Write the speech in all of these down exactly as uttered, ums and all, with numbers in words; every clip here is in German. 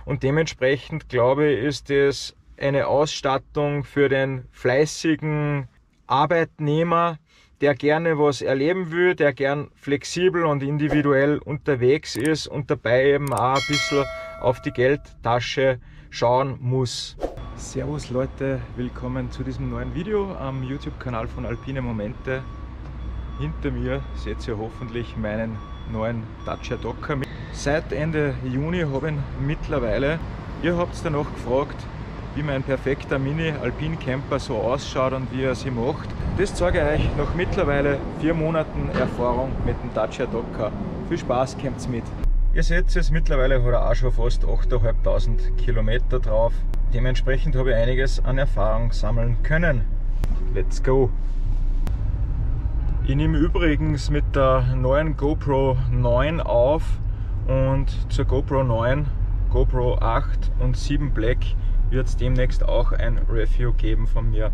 und dementsprechend glaube ich, ist es eine Ausstattung für den fleißigen Arbeitnehmer, der gerne was erleben will, der gern flexibel und individuell unterwegs ist und dabei eben auch ein bisschen auf die Geldtasche schauen muss. Servus Leute, willkommen zu diesem neuen Video am YouTube-Kanal von Alpine Momente. Hinter mir seht ihr hoffentlich meinen neuen Dacia Docker. Seit Ende Juni habe ich ihn mittlerweile. Ihr habt danach gefragt, wie mein perfekter Mini-Alpin-Camper so ausschaut und wie er sie macht. Das zeige ich euch nach mittlerweile vier Monaten Erfahrung mit dem Dacia Docker. Viel Spaß, kommt's mit! Ihr seht es, mittlerweile hat er auch schon fast achttausendfünfhundert Kilometer drauf. Dementsprechend habe ich einiges an Erfahrung sammeln können. Let's go! Ich nehme übrigens mit der neuen GoPro neun auf und zur GoPro neun, GoPro acht und sieben Black wird es demnächst auch ein Review geben von mir.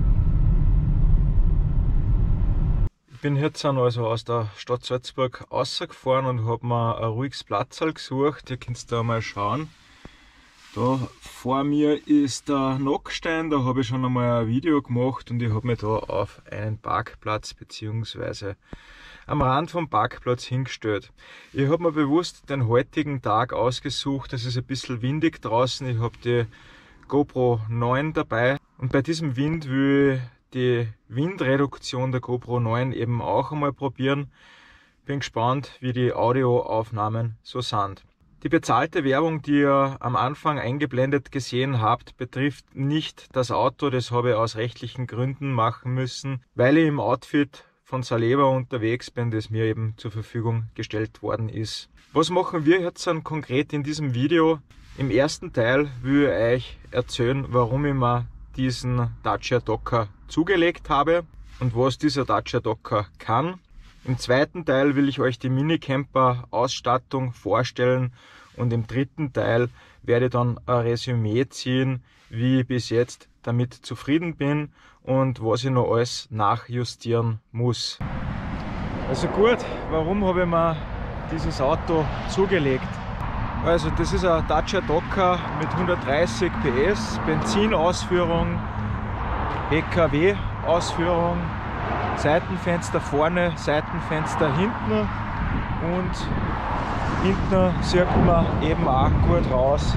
Ich bin jetzt also aus der Stadt Salzburg rausgefahren und habe mir ein ruhiges Platzl gesucht. Ihr könnt da mal schauen. Da vor mir ist der Nockstein, da habe ich schon einmal ein Video gemacht und ich habe mich da auf einen Parkplatz bzw. am Rand vom Parkplatz hingestellt. Ich habe mir bewusst den heutigen Tag ausgesucht, es ist ein bisschen windig draußen, ich habe die GoPro neun dabei und bei diesem Wind will ich die Windreduktion der GoPro neun eben auch einmal probieren. Bin gespannt, wie die Audioaufnahmen so sind. Die bezahlte Werbung, die ihr am Anfang eingeblendet gesehen habt, betrifft nicht das Auto, das habe ich aus rechtlichen Gründen machen müssen, weil ich im Outfit von Saleva unterwegs bin, das mir eben zur Verfügung gestellt worden ist. Was machen wir jetzt dann konkret in diesem Video? Im ersten Teil will ich euch erzählen, warum ich mir diesen Dacia Docker zugelegt habe und was dieser Dacia Docker kann. Im zweiten Teil will ich euch die Minicamper-Ausstattung vorstellen und im dritten Teil werde ich dann ein Resümee ziehen, wie ich bis jetzt damit zufrieden bin und was ich noch alles nachjustieren muss. Also gut, warum habe ich mir dieses Auto zugelegt? Also das ist ein Dacia Docker mit hundertdreißig P S, Benzinausführung, P K W-Ausführung, Seitenfenster vorne, Seitenfenster hinten und hinten sieht man eben auch gut raus.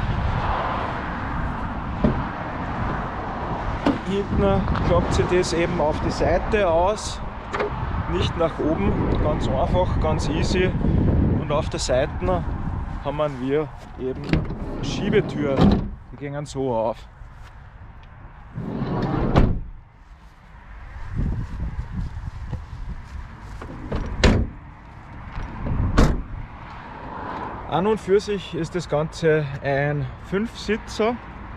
Hinten klappt sich das eben auf die Seite aus, nicht nach oben, ganz einfach, ganz easy. Und auf der Seite haben wir eben Schiebetüren, die gehen so auf. An und für sich ist das Ganze ein Fünfsitzer.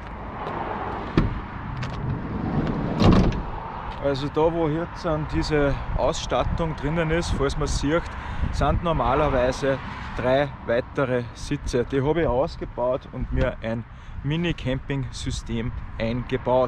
Also da, wo jetzt diese Ausstattung drinnen ist, falls man es sieht, sind normalerweise drei weitere Sitze. Die habe ich ausgebaut und mir ein Mini-Camping-System eingebaut.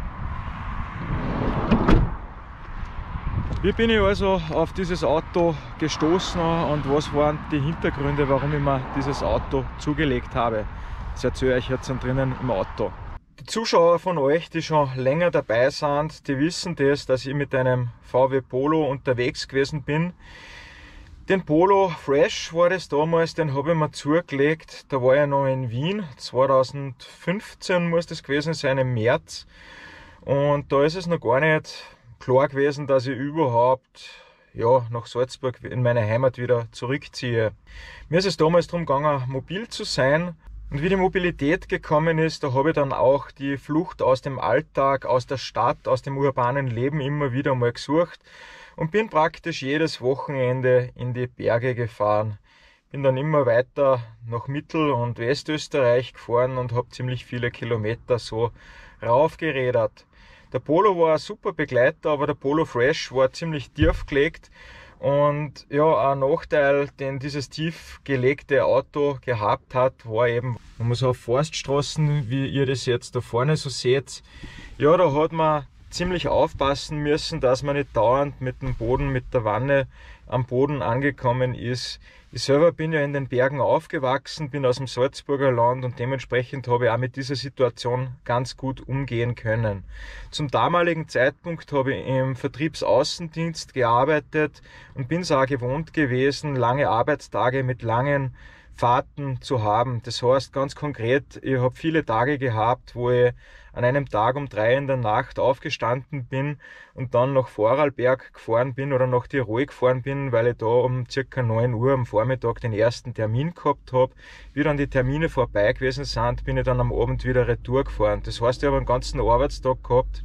Wie bin ich also auf dieses Auto gestoßen und was waren die Hintergründe, warum ich mir dieses Auto zugelegt habe? Das erzähle ich jetzt drinnen im Auto. Die Zuschauer von euch, die schon länger dabei sind, die wissen das, dass ich mit einem V W Polo unterwegs gewesen bin. Den Polo Fresh war das damals, den habe ich mir zugelegt, da war ich noch in Wien, zweitausendfünfzehn muss das gewesen sein, im März. Und da ist es noch gar nicht klar gewesen, dass ich überhaupt ja, nach Salzburg in meine Heimat wieder zurückziehe. Mir ist es damals darum gegangen, mobil zu sein. Und wie die Mobilität gekommen ist, da habe ich dann auch die Flucht aus dem Alltag, aus der Stadt, aus dem urbanen Leben immer wieder mal gesucht und bin praktisch jedes Wochenende in die Berge gefahren. Bin dann immer weiter nach Mittel- und Westösterreich gefahren und habe ziemlich viele Kilometer so raufgerädert. Der Polo war ein super Begleiter, aber der Polo Fresh war ziemlich tief gelegt. Und ja, ein Nachteil, den dieses tief gelegte Auto gehabt hat, war eben, wenn man so auf Forststraßen, wie ihr das jetzt da vorne so seht, ja, da hat man ziemlich aufpassen müssen, dass man nicht dauernd mit dem Boden, mit der Wanne am Boden angekommen ist. Ich selber bin ja in den Bergen aufgewachsen, bin aus dem Salzburger Land und dementsprechend habe ich auch mit dieser Situation ganz gut umgehen können. Zum damaligen Zeitpunkt habe ich im Vertriebsaußendienst gearbeitet und bin es auch gewohnt gewesen, lange Arbeitstage mit langen Fahrten zu haben. Das heißt ganz konkret, ich habe viele Tage gehabt, wo ich an einem Tag um drei in der Nacht aufgestanden bin und dann nach Vorarlberg gefahren bin oder nach Tirol gefahren bin, weil ich da um circa neun Uhr am Vormittag den ersten Termin gehabt habe. Wie dann die Termine vorbei gewesen sind, bin ich dann am Abend wieder retour gefahren. Das heißt, ich habe einen ganzen Arbeitstag gehabt,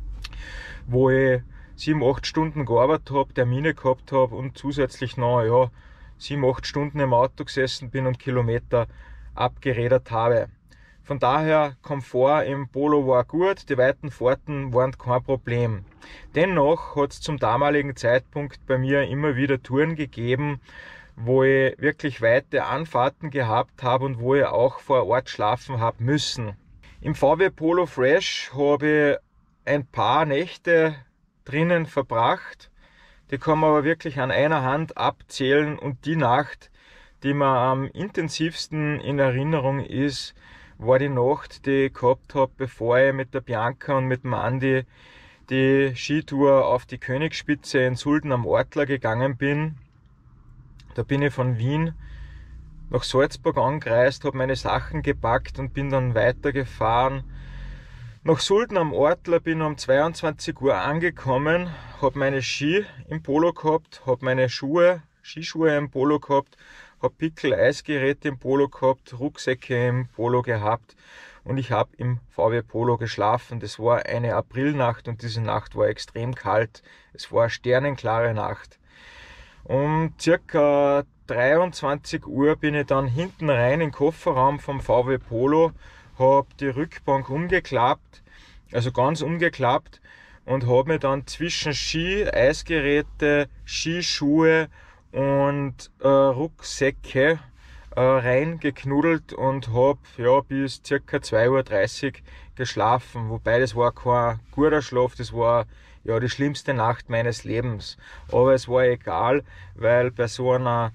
wo ich sieben, acht Stunden gearbeitet habe, Termine gehabt habe und zusätzlich noch, ja, sieben, acht Stunden im Auto gesessen bin und Kilometer abgerädert habe. Von daher, Komfort im Polo war gut, die weiten Fahrten waren kein Problem. Dennoch hat es zum damaligen Zeitpunkt bei mir immer wieder Touren gegeben, wo ich wirklich weite Anfahrten gehabt habe und wo ich auch vor Ort schlafen habe müssen. Im V W Polo Fresh habe ich ein paar Nächte drinnen verbracht. Die kann man aber wirklich an einer Hand abzählen und die Nacht, die mir am intensivsten in Erinnerung ist, war die Nacht, die ich gehabt habe, bevor ich mit der Bianca und mit dem Andi die Skitour auf die Königsspitze in Sulden am Ortler gegangen bin. Da bin ich von Wien nach Salzburg angereist, habe meine Sachen gepackt und bin dann weitergefahren. Nach Sulden am Ortler, bin um zweiundzwanzig Uhr angekommen, habe meine Ski im Polo gehabt, habe meine Schuhe, Skischuhe im Polo gehabt, habe Pickel, Eisgeräte im Polo gehabt, Rucksäcke im Polo gehabt und ich habe im V W Polo geschlafen. Das war eine Aprilnacht und diese Nacht war extrem kalt. Es war eine sternenklare Nacht. Um circa dreiundzwanzig Uhr bin ich dann hinten rein in den Kofferraum vom V W Polo, habe die Rückbank umgeklappt, also ganz umgeklappt und habe mir dann zwischen Ski, Eisgeräte, Skischuhe und äh, Rucksäcke äh, reingeknuddelt und habe ja, bis ca. zwei Uhr dreißig geschlafen. Wobei das war kein guter Schlaf, das war ja die schlimmste Nacht meines Lebens. Aber es war egal, weil bei so einer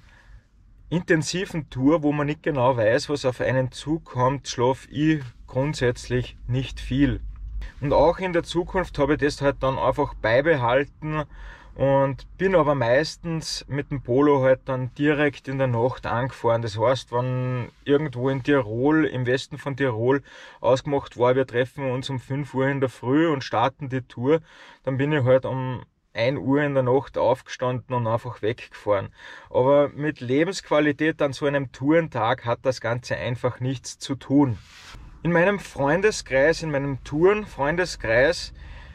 intensiven Tour, wo man nicht genau weiß, was auf einen zukommt, schlafe ich grundsätzlich nicht viel. Und auch in der Zukunft habe ich das halt dann einfach beibehalten und bin aber meistens mit dem Polo halt dann direkt in der Nacht angefahren. Das heißt, wenn irgendwo in Tirol, im Westen von Tirol ausgemacht war, wir treffen uns um fünf Uhr in der Früh und starten die Tour, dann bin ich halt um ein Uhr in der Nacht aufgestanden und einfach weggefahren. Aber mit Lebensqualität an so einem Tourentag hat das Ganze einfach nichts zu tun. In meinem Freundeskreis, in meinem Touren-Freundeskreis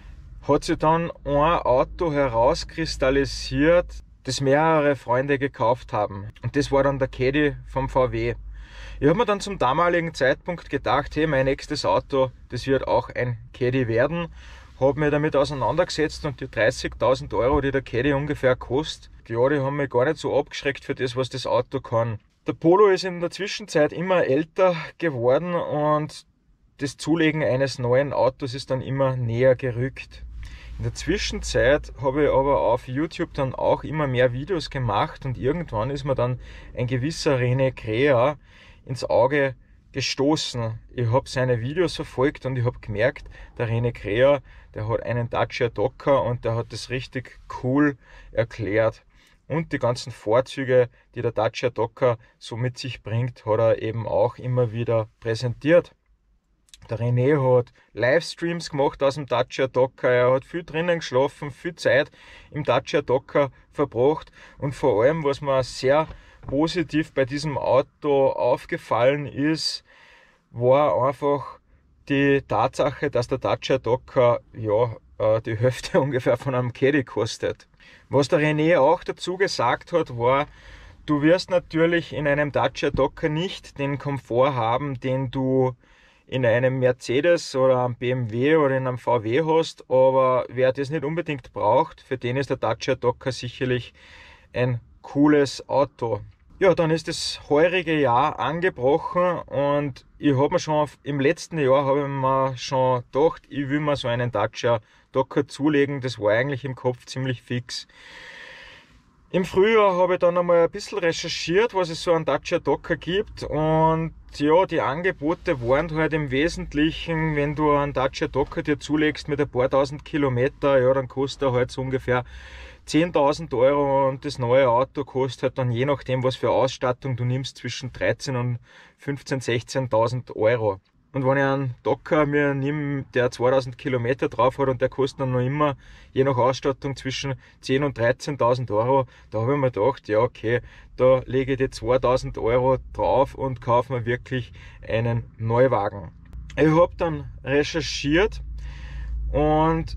hat sich dann ein Auto herauskristallisiert, das mehrere Freunde gekauft haben. Und das war dann der Caddy vom V W. Ich habe mir dann zum damaligen Zeitpunkt gedacht, hey, mein nächstes Auto, das wird auch ein Caddy werden. Habe mich damit auseinandergesetzt und die dreißigtausend Euro, die der Caddy ungefähr kostet, ja, die haben mich gar nicht so abgeschreckt für das, was das Auto kann. Der Polo ist in der Zwischenzeit immer älter geworden und das Zulegen eines neuen Autos ist dann immer näher gerückt. In der Zwischenzeit habe ich aber auf YouTube dann auch immer mehr Videos gemacht und irgendwann ist mir dann ein gewisser René Krea ins Auge gestoßen. Ich habe seine Videos verfolgt und ich habe gemerkt, der René Krea, der hat einen Dacia Docker und der hat das richtig cool erklärt. Und die ganzen Vorzüge, die der Dacia Docker so mit sich bringt, hat er eben auch immer wieder präsentiert. Der René hat Livestreams gemacht aus dem Dacia Docker, er hat viel drinnen geschlafen, viel Zeit im Dacia Docker verbracht und vor allem, was mir sehr positiv bei diesem Auto aufgefallen ist, war einfach die Tatsache, dass der Dacia Docker ja die Hälfte ungefähr von einem Caddy kostet. Was der René auch dazu gesagt hat, war, du wirst natürlich in einem Dacia Docker nicht den Komfort haben, den du in einem Mercedes oder einem B M W oder in einem V W hast, aber wer das nicht unbedingt braucht, für den ist der Dacia Docker sicherlich ein cooles Auto. Ja, dann ist das heurige Jahr angebrochen und ich habe mir schon im letzten Jahr habe ich mir schon gedacht, ich will mir so einen Dacia Docker zulegen. Das war eigentlich im Kopf ziemlich fix. Im Frühjahr habe ich dann einmal ein bisschen recherchiert, was es so an Dacia Docker gibt, und ja, die Angebote waren halt im Wesentlichen, wenn du einen Dacia Docker dir zulegst mit ein paar tausend Kilometer, ja, dann kostet er halt so ungefähr zehntausend Euro, und das neue Auto kostet halt dann, je nachdem was für Ausstattung du nimmst, zwischen dreizehn und fünfzehn, sechzehntausend Euro. Und wenn ich einen Docker mir nehme, der zweitausend Kilometer drauf hat und der kostet dann noch immer, je nach Ausstattung, zwischen zehntausend und dreizehntausend Euro, da habe ich mir gedacht, ja okay, da lege ich die zweitausend Euro drauf und kaufe mir wirklich einen Neuwagen. Ich habe dann recherchiert und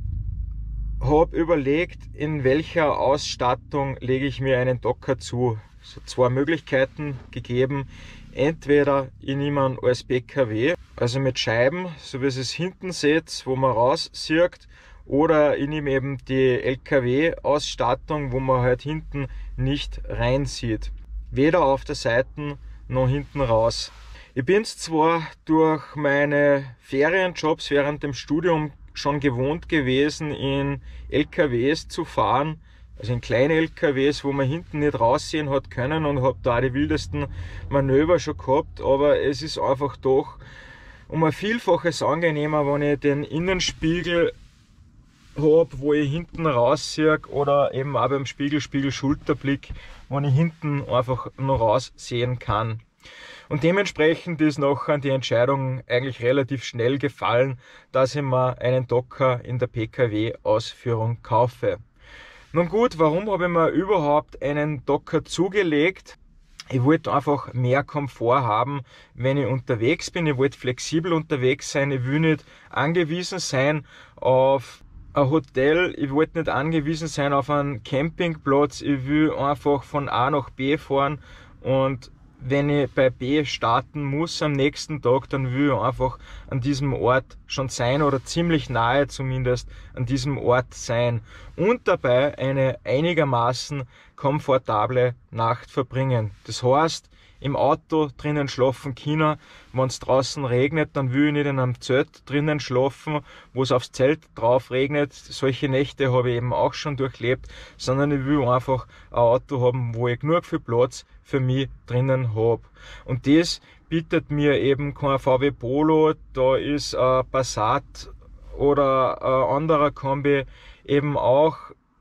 habe überlegt, in welcher Ausstattung lege ich mir einen Docker zu. So zwei Möglichkeiten gegeben. Entweder ich nehme einen als P K W, also mit Scheiben, so wie es hinten seht, wo man raussieht, oder ich nehme eben die L K W-Ausstattung, wo man halt hinten nicht reinsieht. Weder auf der Seite noch hinten raus. Ich bin es zwar durch meine Ferienjobs während dem Studium schon gewohnt gewesen, in L K Ws zu fahren, also in kleine L K Ws, wo man hinten nicht raussehen hat können, und habe da auch die wildesten Manöver schon gehabt, aber es ist einfach doch um ein Vielfaches angenehmer, wenn ich den Innenspiegel habe, wo ich hinten raussehe, oder eben auch beim Spiegel, Spiegel, Schulterblick, wenn ich hinten einfach noch raussehen kann. Und dementsprechend ist nachher die Entscheidung eigentlich relativ schnell gefallen, dass ich mir einen Docker in der P K W-Ausführung kaufe. Nun gut, warum habe ich mir überhaupt einen Docker zugelegt? Ich wollte einfach mehr Komfort haben, wenn ich unterwegs bin. Ich wollte flexibel unterwegs sein. Ich will nicht angewiesen sein auf ein Hotel. Ich wollte nicht angewiesen sein auf einen Campingplatz. Ich will einfach von A nach B fahren, und wenn ich bei B starten muss am nächsten Tag, dann will ich einfach an diesem Ort schon sein, oder ziemlich nahe zumindest an diesem Ort sein, und dabei eine einigermaßen komfortable Nacht verbringen. Das heißt, im Auto drinnen schlafen können. Wenn es draußen regnet, dann will ich nicht in einem Zelt drinnen schlafen, wo es aufs Zelt drauf regnet. Solche Nächte habe ich eben auch schon durchlebt, sondern ich will einfach ein Auto haben, wo ich genug viel Platz für mich drinnen habe. Und das bietet mir eben kein V W Polo, da ist ein Passat oder ein anderer Kombi eben auch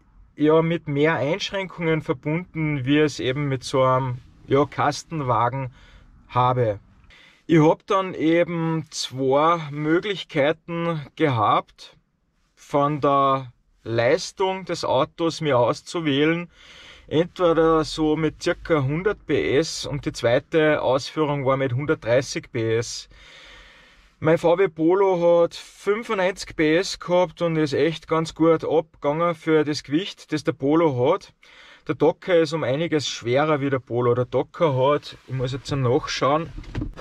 ja mit mehr Einschränkungen verbunden, wie es eben mit so einem ja, Kastenwagen habe. Ich habe dann eben zwei Möglichkeiten gehabt, von der Leistung des Autos mir auszuwählen. Entweder so mit ca. hundert P S, und die zweite Ausführung war mit hundertdreißig P S. Mein V W Polo hat fünfundneunzig P S gehabt und ist echt ganz gut abgegangen für das Gewicht, das der Polo hat. Der Docker ist um einiges schwerer wie der Polo. Der Docker hat, ich muss jetzt nachschauen,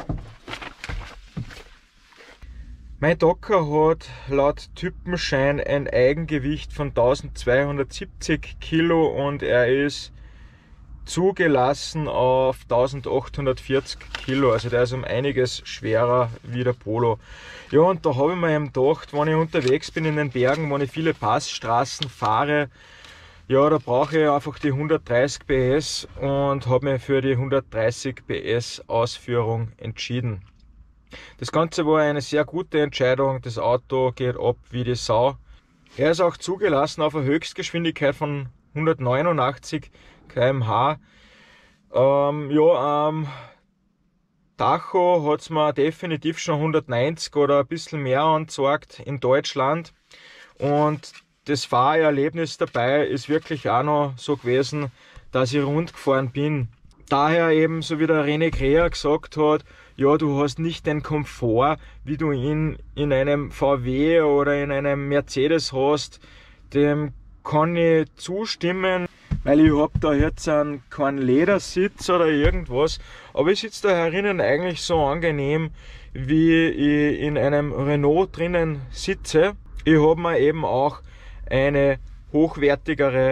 mein Docker hat laut Typenschein ein Eigengewicht von eintausendzweihundertsiebzig Kilo, und er ist zugelassen auf eintausendachthundertvierzig Kilo, also der ist um einiges schwerer wie der Polo. Ja, und da habe ich mir eben gedacht, wenn ich unterwegs bin in den Bergen, wenn ich viele Passstraßen fahre, ja, da brauche ich einfach die hundertdreißig P S, und habe mich für die hundertdreißig P S Ausführung entschieden. Das Ganze war eine sehr gute Entscheidung. Das Auto geht ab wie die Sau. Er ist auch zugelassen auf eine Höchstgeschwindigkeit von hundertneunundachtzig Kilometer pro Stunde. Ähm, ja, am Tacho hat es mir definitiv schon hundertneunzig oder ein bisschen mehr angezeigt in Deutschland. Und das Fahrerlebnis dabei ist wirklich auch noch so gewesen, dass ich rund gefahren bin. Daher eben, so wie der René Kreher gesagt hat, ja, du hast nicht den Komfort, wie du ihn in einem V W oder in einem Mercedes hast. Dem kann ich zustimmen, weil ich habe da jetzt einen, keinen Ledersitz oder irgendwas, aber ich sitze da herinnen eigentlich so angenehm, wie ich in einem Renault drinnen sitze. Ich habe mir eben auch eine hochwertigere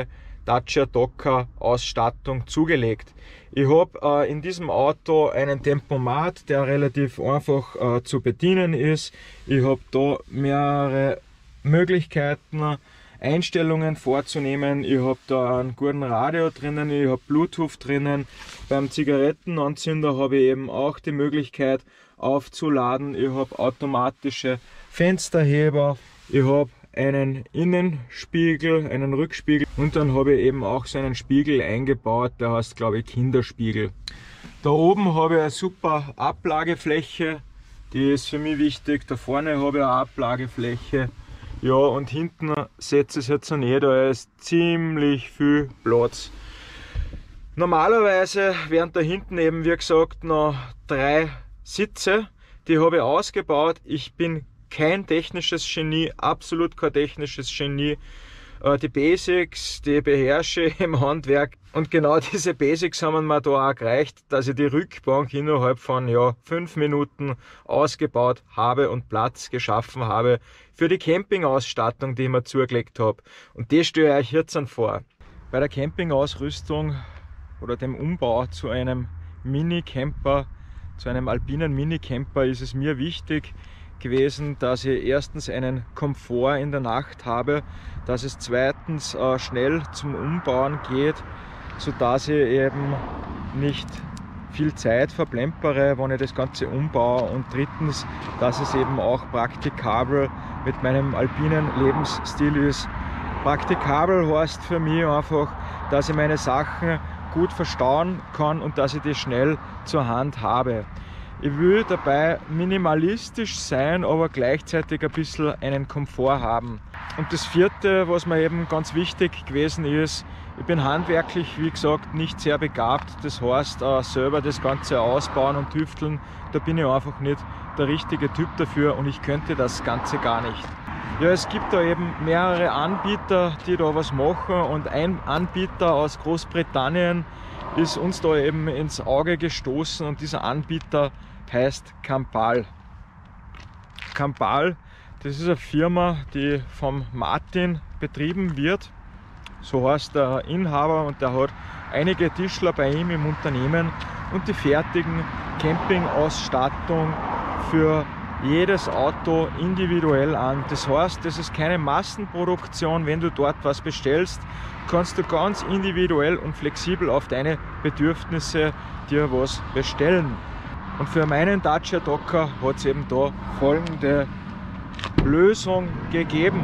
Dacia Docker Ausstattung zugelegt. Ich habe äh, in diesem Auto einen Tempomat, der relativ einfach äh, zu bedienen ist. Ich habe da mehrere Möglichkeiten, Einstellungen vorzunehmen. Ich habe da einen guten Radio drinnen, ich habe Bluetooth drinnen. Beim Zigarettenanzünder habe ich eben auch die Möglichkeit aufzuladen. Ich habe automatische Fensterheber, ich habe einen Innenspiegel, einen Rückspiegel und dann habe ich eben auch so einen Spiegel eingebaut, der heißt, glaube ich, Kinderspiegel. Da oben habe ich eine super Ablagefläche, die ist für mich wichtig. Da vorne habe ich eine Ablagefläche. Ja, und hinten setze ich es jetzt nicht, da ist ziemlich viel Platz. Normalerweise wären da hinten eben, wie gesagt, noch drei Sitze, die habe ich ausgebaut. Ich bin kein technisches Genie, absolut kein technisches Genie. Die Basics, die beherrsche ich im Handwerk. Und genau diese Basics haben mir da auch gereicht, dass ich die Rückbank innerhalb von ja, fünf Minuten ausgebaut habe und Platz geschaffen habe für die Campingausstattung, die ich mir zugelegt habe. Und die stelle ich euch jetzt vor. Bei der Campingausrüstung oder dem Umbau zu einem Mini-Camper, zu einem alpinen Mini-Camper ist es mir wichtig gewesen, dass ich erstens einen Komfort in der Nacht habe, dass es zweitens äh, schnell zum Umbauen geht, sodass ich eben nicht viel Zeit verplempere, wenn ich das Ganze umbaue, und drittens, dass es eben auch praktikabel mit meinem alpinen Lebensstil ist. Praktikabel heißt für mich einfach, dass ich meine Sachen gut verstauen kann und dass ich die schnell zur Hand habe. Ich will dabei minimalistisch sein, aber gleichzeitig ein bisschen einen Komfort haben. Und das vierte, was mir eben ganz wichtig gewesen ist, ich bin handwerklich, wie gesagt, nicht sehr begabt. Das heißt, selber das Ganze ausbauen und tüfteln, da bin ich einfach nicht der richtige Typ dafür und ich könnte das Ganze gar nicht. Ja, es gibt da eben mehrere Anbieter, die da was machen, und ein Anbieter aus Großbritannien ist uns da eben ins Auge gestoßen, und dieser Anbieter heißt Campal. Campal, das ist eine Firma, die vom Martin betrieben wird. So heißt der Inhaber, und der hat einige Tischler bei ihm im Unternehmen und die fertigen Campingausstattung für jedes Auto individuell an. Das heißt, das ist keine Massenproduktion. Wenn du dort was bestellst, kannst du ganz individuell und flexibel auf deine Bedürfnisse dir was bestellen. Und für meinen Dacia Docker hat es eben da folgende Lösung gegeben.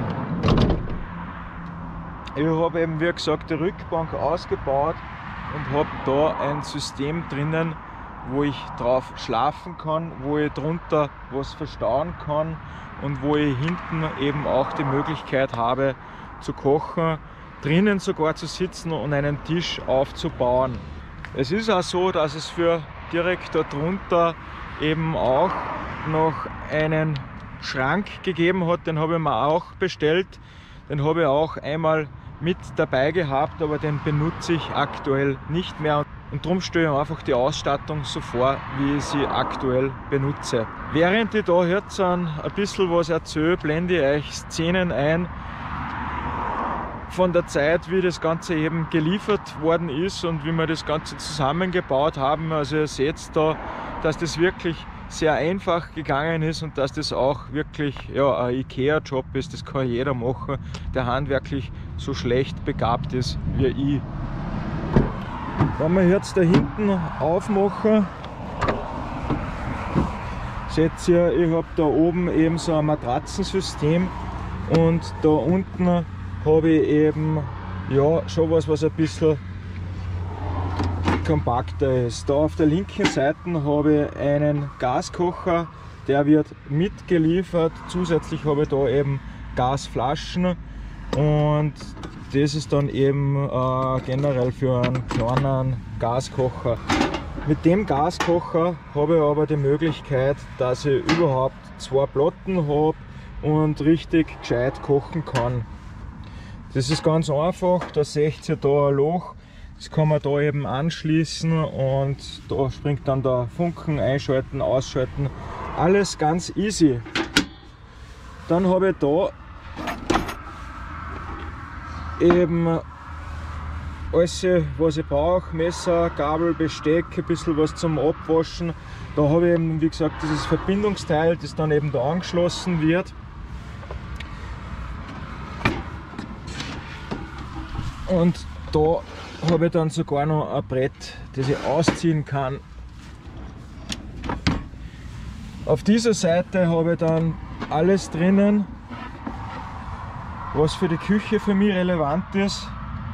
Ich habe eben, wie gesagt, die Rückbank ausgebaut und habe da ein System drinnen, wo ich drauf schlafen kann, wo ich drunter was verstauen kann und wo ich hinten eben auch die Möglichkeit habe zu kochen, drinnen sogar zu sitzen und einen Tisch aufzubauen. Es ist auch so, dass es für direkt darunter eben auch noch einen Schrank gegeben hat, den habe ich mir auch bestellt. Den habe ich auch einmal mit dabei gehabt, aber den benutze ich aktuell nicht mehr. Und darum stelle ich einfach die Ausstattung so vor, wie ich sie aktuell benutze. Während ich da jetzt ein bisschen was erzähle, blende ich euch Szenen ein von der Zeit, wie das Ganze eben geliefert worden ist und wie wir das Ganze zusammengebaut haben. Also ihr seht da, dass das wirklich sehr einfach gegangen ist und dass das auch wirklich ja, ein IKEA-Job ist. Das kann jeder machen, der handwerklich so schlecht begabt ist wie ich. Wenn wir jetzt da hinten aufmachen, seht ihr, ich habe da oben eben so ein Matratzensystem und da unten habe ich eben ja, schon was, was ein bisschen kompakter ist. Da auf der linken Seite habe ich einen Gaskocher, der wird mitgeliefert. Zusätzlich habe ich da eben Gasflaschen, und das ist dann eben äh, generell für einen kleinen Gaskocher. Mit dem Gaskocher habe ich aber die Möglichkeit, dass ich überhaupt zwei Platten habe und richtig gescheit kochen kann. Das ist ganz einfach, da seht ihr da ein Loch, das kann man da eben anschließen und da springt dann der Funken, einschalten, ausschalten, alles ganz easy. Dann habe ich da eben alles, was ich brauche, Messer, Gabel, Besteck, ein bisschen was zum Abwaschen. Da habe ich eben, wie gesagt, dieses Verbindungsteil, das dann eben da angeschlossen wird. Und da habe ich dann sogar noch ein Brett, das ich ausziehen kann. Auf dieser Seite habe ich dann alles drinnen, was für die Küche für mich relevant ist.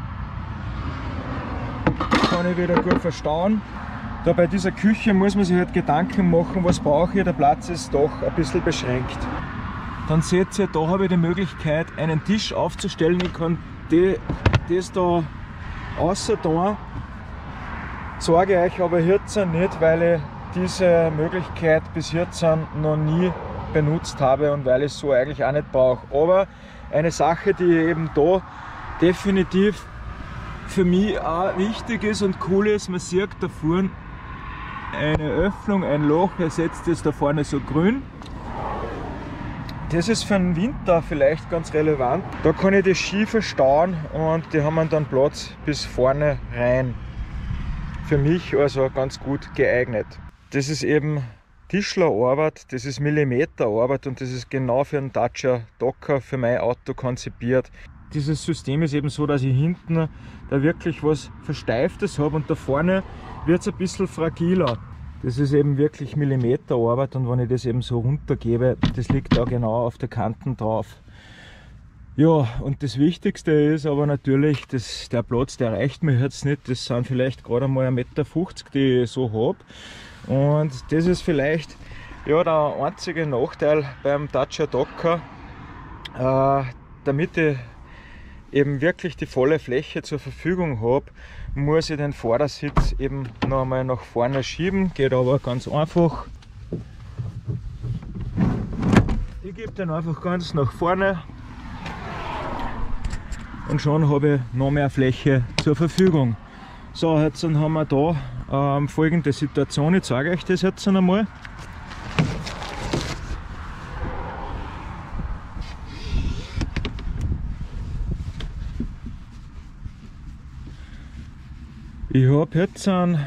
Kann ich wieder gut verstauen. Da bei dieser Küche muss man sich halt Gedanken machen, was brauche ich, der Platz ist doch ein bisschen beschränkt. Dann seht ihr, da habe ich die Möglichkeit, einen Tisch aufzustellen. Ich kann die, das da außer tun, sage ich euch aber jetzt nicht, weil ich diese Möglichkeit bis jetzt noch nie benutzt habe und weil ich es so eigentlich auch nicht brauche. Aber eine Sache, die eben da definitiv für mich auch wichtig ist und cool ist, man sieht da vorne eine Öffnung, ein Loch, er setzt es da vorne so grün. Das ist für den Winter vielleicht ganz relevant. Da kann ich die Ski verstauen und die haben dann Platz bis vorne rein. Für mich also ganz gut geeignet. Das ist eben Tischlerarbeit, das ist Millimeterarbeit und das ist genau für einen Dacia Docker für mein Auto konzipiert. Dieses System ist eben so, dass ich hinten da wirklich was Versteiftes habe und da vorne wird es ein bisschen fragiler. Das ist eben wirklich Millimeterarbeit und wenn ich das eben so runtergebe, das liegt da genau auf der Kanten drauf. Ja, und das Wichtigste ist aber natürlich, dass der Platz, der reicht mir jetzt nicht, das sind vielleicht gerade mal ein Meter fünfzig, die ich so habe. Und das ist vielleicht ja, der einzige Nachteil beim Dacia Docker, äh, damit ich eben wirklich die volle Fläche zur Verfügung habe, muss ich den Vordersitz eben noch einmal nach vorne schieben, geht aber ganz einfach. Ich gebe den einfach ganz nach vorne und schon habe ich noch mehr Fläche zur Verfügung. So, jetzt haben wir da ähm, folgende Situation, ich zeige euch das jetzt einmal. Ich habe jetzt ein,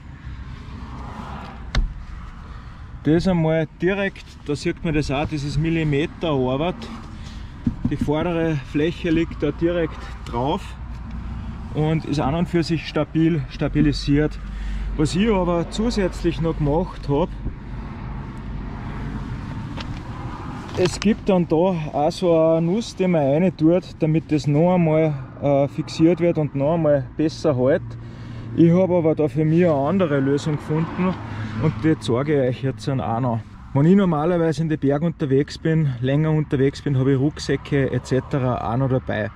das einmal direkt, da sieht man das auch, das ist Millimeterarbeit. Die vordere Fläche liegt da direkt drauf und ist an und für sich stabil stabilisiert. Was ich aber zusätzlich noch gemacht habe, es gibt dann da auch so eine Nuss, die man rein tut, damit das noch einmal äh, fixiert wird und noch einmal besser hält. Ich habe aber da für mich eine andere Lösung gefunden und die zeige ich euch jetzt auch noch. Wenn ich normalerweise in den Berg unterwegs bin, länger unterwegs bin, habe ich Rucksäcke et cetera auch noch dabei.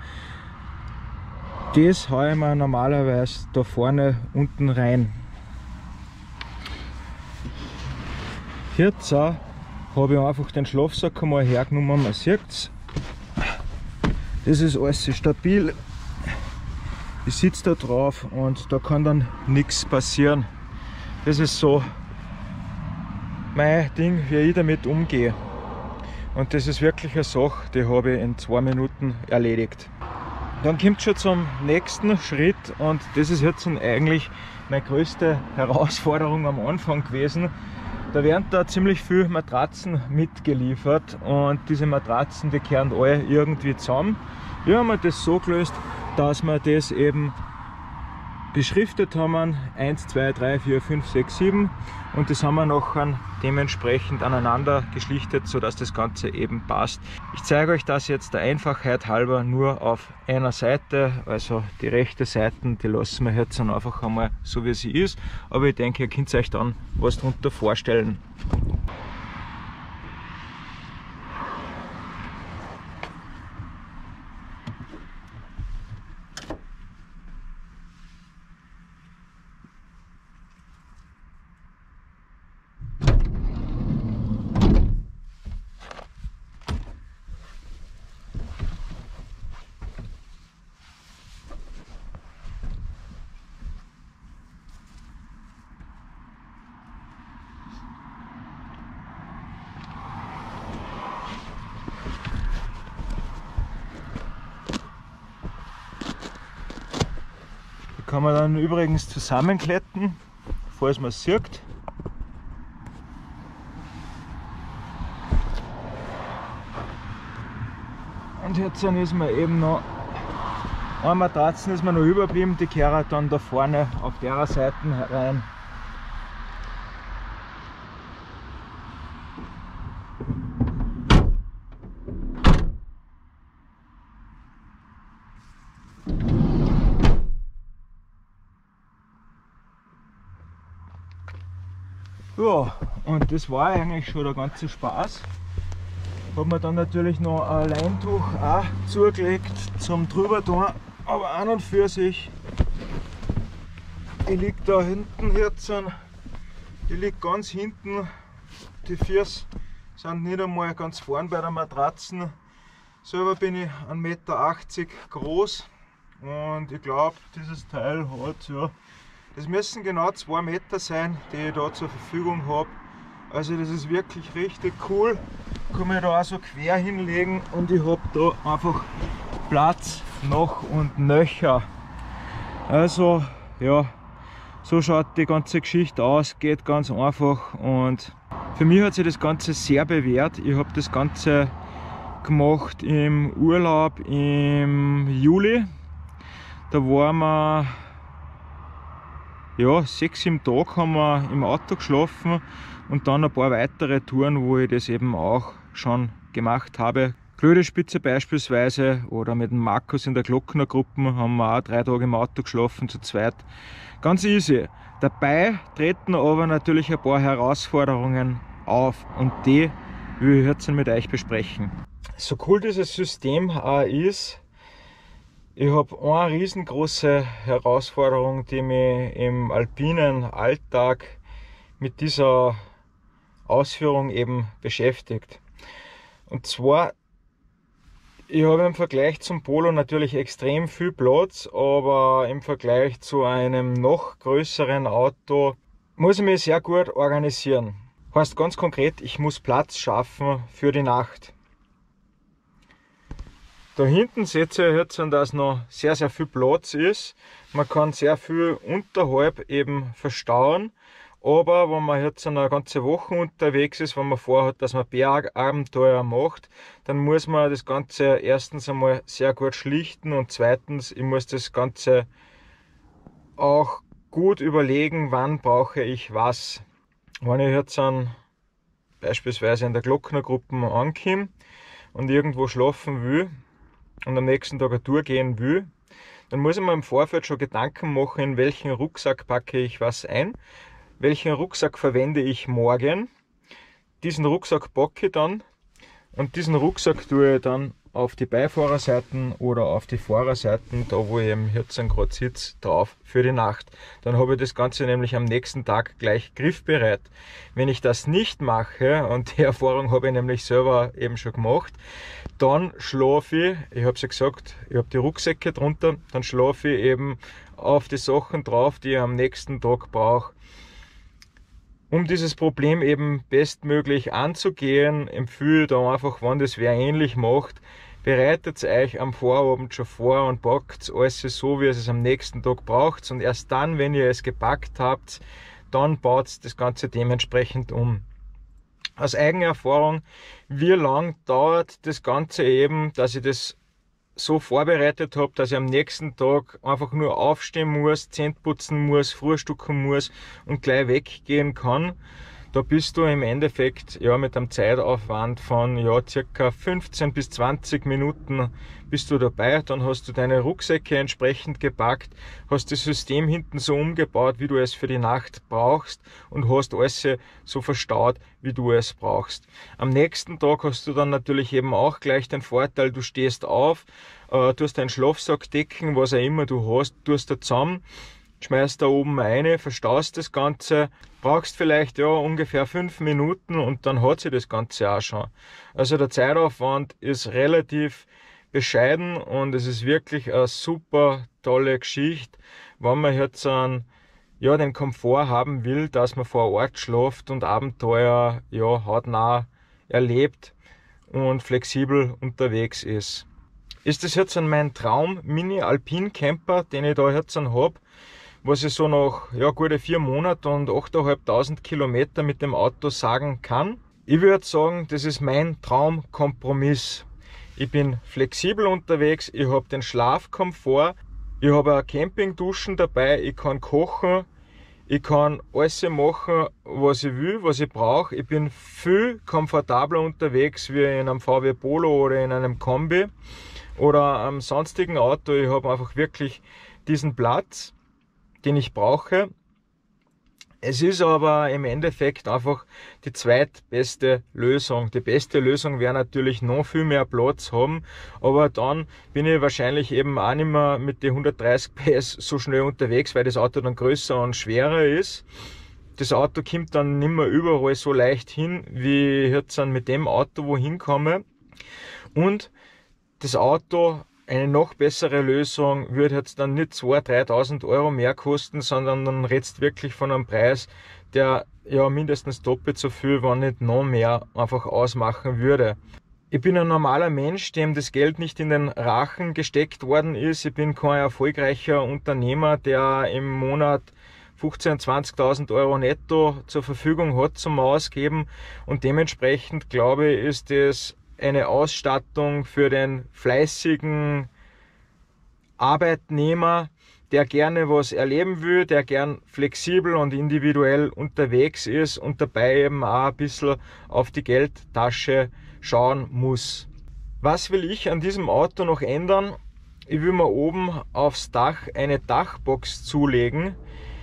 Das haue ich mir normalerweise da vorne unten rein. Jetzt habe ich einfach den Schlafsack einmal hergenommen, man sieht es. Das ist alles stabil. Ich sitze da drauf und da kann dann nichts passieren. Das ist so mein Ding, wie ich damit umgehe. Und das ist wirklich eine Sache, die habe ich in zwei Minuten erledigt. Dann kommt schon zum nächsten Schritt und das ist jetzt eigentlich meine größte Herausforderung am Anfang gewesen. Da werden da ziemlich viele Matratzen mitgeliefert und diese Matratzen, die kehren alle irgendwie zusammen. Wir haben das so gelöst, dass wir das eben beschriftet haben, eins, zwei, drei, vier, fünf, sechs, sieben, und das haben wir nachher dementsprechend aneinander geschlichtet, sodass das Ganze eben passt. Ich zeige euch das jetzt der Einfachheit halber nur auf einer Seite, also die rechte Seite, die lassen wir jetzt dann einfach einmal so wie sie ist, aber ich denke, ihr könnt euch dann was darunter vorstellen. kann man dann übrigens zusammenkletten, falls man es sieht. Und jetzt ist mir eben noch eine Matratze ist mir noch überblieben, die kehrt dann da vorne auf der Seite rein. Ja, und das war eigentlich schon der ganze Spaß. Habe mir dann natürlich noch ein Leintuch auch zugelegt zum drüber tun, aber an und für sich, ich liege da hinten jetzt, ich liege ganz hinten, die Füße sind nicht einmal ganz vorn bei der Matratze. Selber bin ich ein Meter achtzig groß und ich glaube, dieses Teil hat, ja, das müssen genau zwei Meter sein, die ich da zur Verfügung habe. Also das ist wirklich richtig cool. Kann mich da auch so quer hinlegen und ich habe da einfach Platz noch und nöcher. Also ja, so schaut die ganze Geschichte aus, geht ganz einfach und für mich hat sich das Ganze sehr bewährt. Ich habe das Ganze gemacht im Urlaub im Juli. Da waren wir ja, sechs, sieben Tage haben wir im Auto geschlafen und dann ein paar weitere Touren, wo ich das eben auch schon gemacht habe. Klödespitze beispielsweise oder mit dem Markus in der Glocknergruppe haben wir auch drei Tage im Auto geschlafen, zu zweit. Ganz easy. Dabei treten aber natürlich ein paar Herausforderungen auf und die will ich jetzt mit euch besprechen. So cool dieses System auch ist, ich habe eine riesengroße Herausforderung, die mich im alpinen Alltag mit dieser Ausführung eben beschäftigt. Und zwar, ich habe im Vergleich zum Polo natürlich extrem viel Platz, aber im Vergleich zu einem noch größeren Auto muss ich mich sehr gut organisieren. Heißt ganz konkret, ich muss Platz schaffen für die Nacht. Da hinten seht ihr jetzt, dass noch sehr, sehr viel Platz ist. Man kann sehr viel unterhalb eben verstauen. Aber wenn man jetzt eine ganze Woche unterwegs ist, wenn man vorhat, dass man Bergabenteuer macht, dann muss man das Ganze erstens einmal sehr gut schlichten und zweitens, ich muss das Ganze auch gut überlegen, wann brauche ich was. Wenn ich jetzt an, beispielsweise in der Glocknergruppe ankomme und irgendwo schlafen will, und am nächsten Tag eine Tour gehen will, dann muss ich mir im Vorfeld schon Gedanken machen, in welchen Rucksack packe ich was ein, welchen Rucksack verwende ich morgen. Diesen Rucksack packe ich dann und diesen Rucksack tue ich dann auf die Beifahrerseiten oder auf die Fahrerseiten, da wo ich eben jetzt gerade sitze, drauf für die Nacht. Dann habe ich das Ganze nämlich am nächsten Tag gleich griffbereit. Wenn ich das nicht mache, und die Erfahrung habe ich nämlich selber eben schon gemacht, dann schlafe ich, ich habe es ja gesagt, ich habe die Rucksäcke drunter, dann schlafe ich eben auf die Sachen drauf, die ich am nächsten Tag brauche. Um dieses Problem eben bestmöglich anzugehen, empfehle ich da einfach, wenn das wer ähnlich macht, bereitet euch am Vorabend schon vor und packt alles so, wie ihr es am nächsten Tag braucht. Und erst dann, wenn ihr es gepackt habt, dann baut das Ganze dementsprechend um. Aus eigener Erfahrung, wie lang dauert das Ganze eben, dass ich das so vorbereitet habe, dass ich am nächsten Tag einfach nur aufstehen muss, Zähne putzen muss, frühstücken muss und gleich weggehen kann. Da bist du im Endeffekt ja mit einem Zeitaufwand von ja circa fünfzehn bis zwanzig Minuten bist du dabei. Dann hast du deine Rucksäcke entsprechend gepackt, hast das System hinten so umgebaut, wie du es für die Nacht brauchst und hast alles so verstaut, wie du es brauchst. Am nächsten Tag hast du dann natürlich eben auch gleich den Vorteil, du stehst auf, äh, tust deinen Schlafsack decken, was auch immer du hast, tust da zusammen, schmeißt da oben rein, verstaust das Ganze, brauchst vielleicht ja ungefähr fünf Minuten und dann hat sich das Ganze auch schon. Also der Zeitaufwand ist relativ bescheiden und es ist wirklich eine super tolle Geschichte, wenn man jetzt einen, ja, den Komfort haben will, dass man vor Ort schläft und Abenteuer ja, hautnah erlebt und flexibel unterwegs ist. ist das jetzt mein Traum Mini Alpin Camper, den ich da jetzt habe, was ich so nach ja, gute vier Monaten und achttausendfünfhundert Kilometer mit dem Auto sagen kann. Ich würde sagen, das ist mein Traumkompromiss. Ich bin flexibel unterwegs, ich habe den Schlafkomfort, ich habe eine Campingduschen dabei, ich kann kochen, ich kann alles machen, was ich will, was ich brauche. Ich bin viel komfortabler unterwegs wie in einem V W Polo oder in einem Kombi oder einem sonstigen Auto. Ich habe einfach wirklich diesen Platz, den ich brauche. Es ist aber im Endeffekt einfach die zweitbeste Lösung. Die beste Lösung wäre natürlich noch viel mehr Platz haben, aber dann bin ich wahrscheinlich eben auch nicht mehr mit den hundertdreißig P S so schnell unterwegs, weil das Auto dann größer und schwerer ist. Das Auto kommt dann nicht mehr überall so leicht hin, wie ich jetzt mit dem Auto wohin komme. Und das Auto, eine noch bessere Lösung, würde jetzt dann nicht zweitausend, dreitausend Euro mehr kosten, sondern dann redest wirklich von einem Preis, der ja mindestens doppelt so viel, wenn nicht noch mehr, einfach ausmachen würde. Ich bin ein normaler Mensch, dem das Geld nicht in den Rachen gesteckt worden ist. Ich bin kein erfolgreicher Unternehmer, der im Monat fünfzehntausend, zwanzigtausend Euro netto zur Verfügung hat zum Ausgeben, und dementsprechend glaube ich, ist das eine Ausstattung für den fleißigen Arbeitnehmer, der gerne was erleben will, der gern flexibel und individuell unterwegs ist und dabei eben auch ein bisschen auf die Geldtasche schauen muss. Was will ich an diesem Auto noch ändern? Ich will mir oben aufs Dach eine Dachbox zulegen.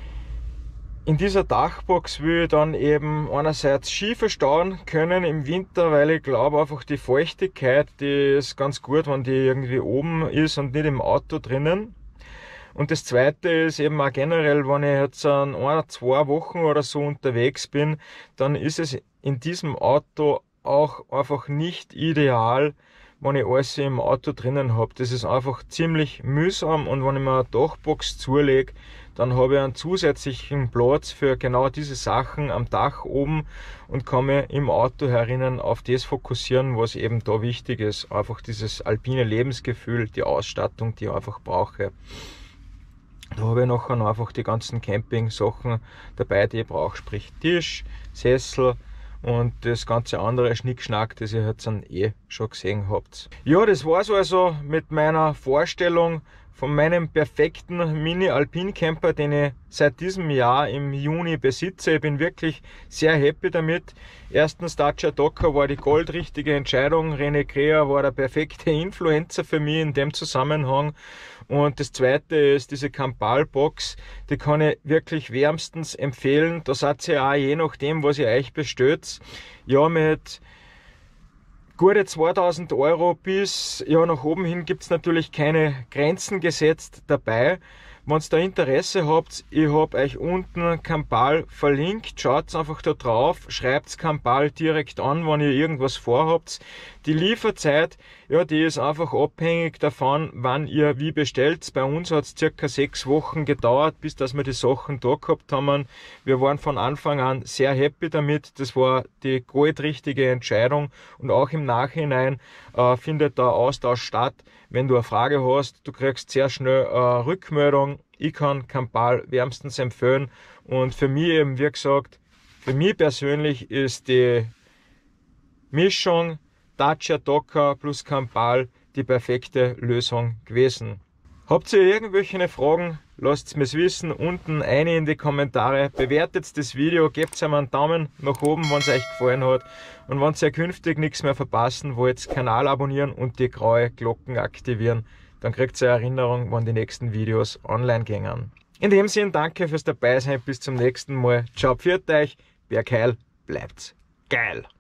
In dieser Dachbox will ich dann eben einerseits Ski verstauen können im Winter, weil ich glaube einfach die Feuchtigkeit, die ist ganz gut, wenn die irgendwie oben ist und nicht im Auto drinnen. Und das zweite ist eben auch generell, wenn ich jetzt an ein, zwei Wochen oder so unterwegs bin, dann ist es in diesem Auto auch einfach nicht ideal, wenn ich alles im Auto drinnen habe. Das ist einfach ziemlich mühsam, und wenn ich mir eine Dachbox zulege, dann habe ich einen zusätzlichen Platz für genau diese Sachen am Dach oben und kann mich im Auto herinnen auf das fokussieren, was eben da wichtig ist. Einfach dieses alpine Lebensgefühl, die Ausstattung, die ich einfach brauche. Da habe ich nachher einfach die ganzen Camping-Sachen dabei, die ich brauche, sprich Tisch, Sessel und das ganze andere Schnickschnack, das ihr jetzt dann eh schon gesehen habt. Ja, das war's also mit meiner Vorstellung von meinem perfekten Mini-Alpin-Camper, den ich seit diesem Jahr im Juni besitze. Ich bin wirklich sehr happy damit. Erstens, Dacia Docker war die goldrichtige Entscheidung. René Krea war der perfekte Influencer für mich in dem Zusammenhang. Und das zweite ist diese Campal-Box, die kann ich wirklich wärmstens empfehlen. Da seid ihr auch, je nachdem, was ihr euch bestellt, ja, mit gute zweitausend Euro bis ja nach oben hin gibt es natürlich keine Grenzen gesetzt dabei. Wenn ihr da Interesse habt, ich habe euch unten Campal verlinkt, schaut einfach da drauf, schreibt Campal direkt an, wenn ihr irgendwas vorhabt. Die Lieferzeit, ja, die ist einfach abhängig davon, wann ihr wie bestellt. Bei uns hat es circa sechs Wochen gedauert, bis dass wir die Sachen da gehabt haben. Wir waren von Anfang an sehr happy damit. Das war die goldrichtige Entscheidung, und auch im Nachhinein äh, findet der Austausch statt. Wenn du eine Frage hast, du kriegst sehr schnell äh, Rückmeldung. Ich kann Campal wärmstens empfehlen, und für mich eben, wie gesagt, für mich persönlich ist die Mischung Dacia Docker plus Campal die perfekte Lösung gewesen. Habt ihr irgendwelche Fragen? Lasst es mir wissen, unten eine in die Kommentare, bewertet das Video, gebt einem einen Daumen nach oben, wenn es euch gefallen hat, und wenn ihr künftig nichts mehr verpassen wollt, Kanal abonnieren und die graue Glocken aktivieren, dann kriegt ihr eine Erinnerung, wann die nächsten Videos online gehen. In dem Sinne, danke fürs Dabeisein, bis zum nächsten Mal, ciao, pfiat euch, Bergheil, bleibt's geil!